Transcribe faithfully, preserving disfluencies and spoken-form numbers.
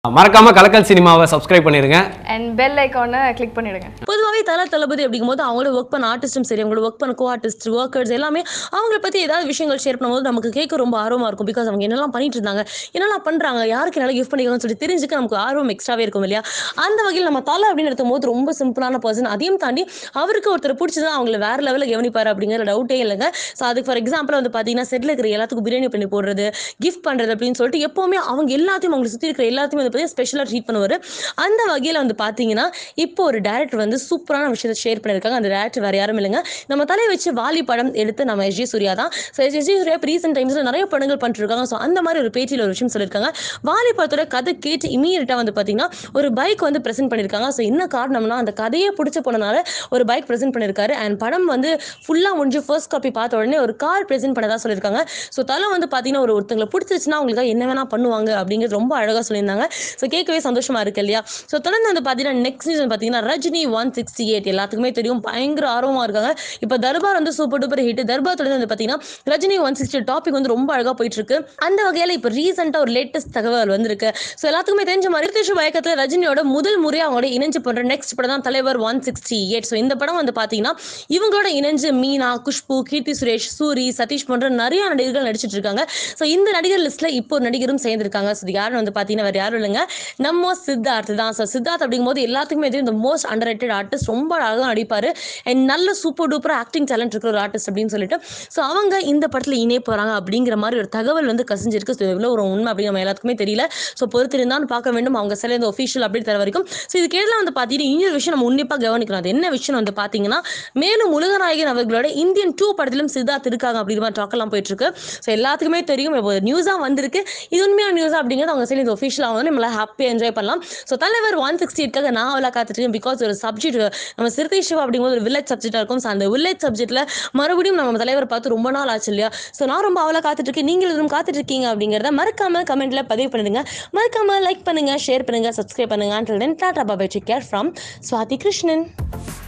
மறக்காம கலக்கல் சினிமாவை சப்ஸ்கிரைப் பண்ணிருங்க and bell icon click பண்ணிடுங்க. பொதுவாவே தல தளபதி அப்படிங்கும்போது அவங்களோட ஒர்க் பண்ண ஆர்டிஸ்டும் சரி அவங்களோட ஒர்க் பண்ண கோ ஆர்டிஸ்ட் ஒர்க்கர்ஸ் எல்லாமே அவங்கள பத்தி ஏதாவது விஷயங்கள் ஷேர் பண்ணும்போது நமக்கு கேட்க ரொம்ப ஆர்வமா இருக்கும். பிகாஸ் அவங்க என்னெல்லாம் பண்ணிட்டு இருந்தாங்க, என்னெல்லாம் பண்றாங்க, யாருக்கு என்னால கிஃப்ட் பண்ணிக்கணும்னு சொல்லி தெரிஞ்சுக்க நமக்கு ஆர்வம் எக்ஸ்ட்ராவே இருக்கும் இல்லையா? அந்த வகையில் நம்ம தலை அப்படின்னு எடுக்கும்போது ரொம்ப சிம்பிளான பர்சன். அதையும் தாண்டி அவருக்கு ஒருத்தர் பிடிச்சதான் அவங்கள வேற லெவலில் கவனிப்பாரு அப்படிங்கிற டவுட்டே இல்லைங்க. ஸோ அதுக்கு ஃபார் எக்ஸாம்பிள் வந்து பார்த்தீங்கன்னா செட்டில் இருக்கிற எல்லாத்துக்கும் பிரியாணி பண்ணி போடுறது, கிஃப்ட் பண்றது அப்படின்னு சொல்லிட்டு எப்பவுமே அவங்க எல்லாத்தையும் அவங்களை சுற்றி இருக்கிற எல்லாத்தையும் வந்து பார்த்தீங்கன்னா ஸ்பெஷலாக ட்ரீட் பண்ணுவார். அந்த வகையில் வந்து பார்த்தீங்கன்னா இப்போ ஒரு டேரக்டர் வந்து சூப்பரான விஷயத்தை ஷேர் பண்ணியிருக்காங்க. அந்த டேரக்டர் வேறு யாரும் இல்லைங்க, நம்ம தலையை வச்சு வாலி படம் எடுத்து நம்ம எஸ் ஜே சூர்யா தான். So S J Suryah recent டைம்ஸில் நிறைய படங்கள் பண்ணிருக்காங்க. ஸோ அந்த மாதிரி ஒரு பேட்டியில் ஒரு விஷயம் சொல்லியிருக்காங்க. வாலி படத்தோட கதை கேட்டு இமீடியட்டாக வந்து பார்த்தீங்கன்னா ஒரு பைக் வந்து ப்ரெசென்ட் பண்ணியிருக்காங்க. ஸோ என்ன காரணம்னா அந்த கதையை பிடிச்ச போனனால ஒரு பைக் ப்ரெசென்ட் பண்ணியிருக்காரு. அண்ட் படம் வந்து ஃபுல்லாக முடிஞ்சு ஃபர்ஸ்ட் காப்பி பார்த்த உடனே ஒரு கார் ப்ரெசென்ட் பண்ணதா சொல்லியிருக்காங்க. ஸோ தலை வந்து பார்த்தீங்கன்னா ஒரு ஒருத்தங்களை பிடிச்சிருச்சுன்னா அவங்களுக்கு என்ன வேணா பண்ணுவாங்க அப்படிங்கிறது ரொம்ப அழகாக சொல்லியிருந்தாங்க. ஸோ கேட்கவே சந்தோஷமா இருக்கு இல்லையா? ஸோ தொடர்ந்து வந்து பார்த்தீங்கன்னா நெக்ஸ்ட் சீசன் பார்த்தீங்கன்னா ரஜினி ஒன் சிக்ஸ்டி எயிட் எல்லாத்துக்குமே தெரியும், பயங்கர ஆர்வமாக இருக்காங்க. இப்போ தர்பார் வந்து சூப்பர் டூப்பர் ஹிட். தர்பார் தொடர்ந்து வந்து பார்த்தீங்கன்னா ரஜினி ஒன் சிக்ஸ்டி டாபிக் வந்து ரொம்ப அழகாக போயிட்டு இருக்கு. அந்த வகையில் இப்போ ரீசெண்டாக ஒரு லேட்டஸ்ட் தகவல் வந்திருக்கு. ஸோ எல்லாத்துக்குமே தெரிஞ்ச மாதிரி ரித்திஷ் வயக்கத்தில் ரஜினியோட முதல் முறையாக அவங்களோட இணைஞ்சு பண்ற நெக்ஸ்ட் படம் தான் தலைவர் ஒன் சிக்ஸ்டி எயிட். ஸோ இந்த படம் வந்து பார்த்தீங்கன்னா இவங்களோட இணைஞ்சு மீனா, குஷ்பு, கீர்த்தி சுரேஷ், சூரி, சதீஷ் போன்ற நிறைய நடிகர்கள் நடிச்சிட்டு இருக்காங்க. ஸோ இந்த நடிகர் லிஸ்ட்ல இப்போ ஒரு நடிகரும் சேர்ந்திருக்காங்க. ஸோ யாருன்னு வந்து பார்த்தீங்கன்னா வேற யாரும் இல்லைங்க, நம்ம சித்தார்த் தான். ஸோ சித்தார்த் அப்படிங்கும்போது எல்லாத்துக்குமே தெரியும் இந்த மோஸ்ட் அண்டர் ரேட்டட் ஆர்டிஸ்ட், ரொம்ப அழகாக நடிப்பாரு அண்ட் நல்ல சூப்பர் டூப்பர் ஆக்டிங் டேலண்ட் இருக்கிற ஒரு ஆர்டிஸ்ட் அப்படின்னு சொல்லிட்டு ஸோ அவங்க இந்த படத்தில் இணைய போறாங்க அப்படிங்கிற மாதிரி ஒரு தகவல் வந்து கசிஞ்சிருக்கு. ஸோ எவ்வளோ ஒரு உண்மை அப்படின்னு நம்ம எல்லாத்துக்குமே தெரியல. ஸோ பொறுத்திருந்தான்னு பார்க்க வேண்டும் அவங்க சில இந்த ஒஃபிஷியல் அப்படி தர வரைக்கும். ஸோ இதுக்கு எல்லாம் வந்து பார்த்தீங்கன்னா இன்னொரு விஷயம் நம்ம உன்னிப்பாக கவனிக்கணும். அது என்ன விஷயம் வந்து பார்த்தீங்கன்னா மேலும் உலகநாயகன் அவர்களோட இந்தியன் டூ படத்திலும் சித்தார்த் இருக்காங்க அப்படிங்கிற மாதிரி டாக்கெல்லாம் போயிட்டு இருக்கு. ஸோ எல்லாத்துக்குமே தெரியும் இப்போ நியூஸாக வந்திருக்கு. இது உண்மையான நியூஸா அப்படிங்கிறது அவங்க சைடு இந்த ஒஃபிஷியலாக வந்து நம்மளால ஹாப்பியாக என்ஜாய் பண்ணலாம். ஸோ தலைவர் ஒன் சிக்ஸ்டி எயிட்காக நான் அவ்வளோ காத்துட்டு பிகாஸ் ஒரு சப்ஜெக்ட் நம்ம சிறுத்தை சிவா அப்படிங்கும்போது ஒரு வில்லேஜ் சப்ஜெக்டாக இருக்கும். ஸோ அந்த வில்லேஜ் சப்ஜெக்ட்டில் மறுபடியும் நம்ம தலைவர் பார்த்து ரொம்ப நாள் ஆச்சு இல்லையா? ஸோ நான் ரொம்ப அவ்வளோ காத்துட்டு இருக்கேன், நீங்கள் எதுவும் காத்துட்டு இருக்கீங்க அப்படிங்கிறத மறக்காம கமெண்ட்ல பதிவு பண்ணிடுங்க. மறக்காம லைக் பண்ணுங்க, ஷேர் பண்ணுங்க, சப்ஸ்கிரைப் பண்ணுங்க. Until then, tata bye, take care from Swathi Krishnan.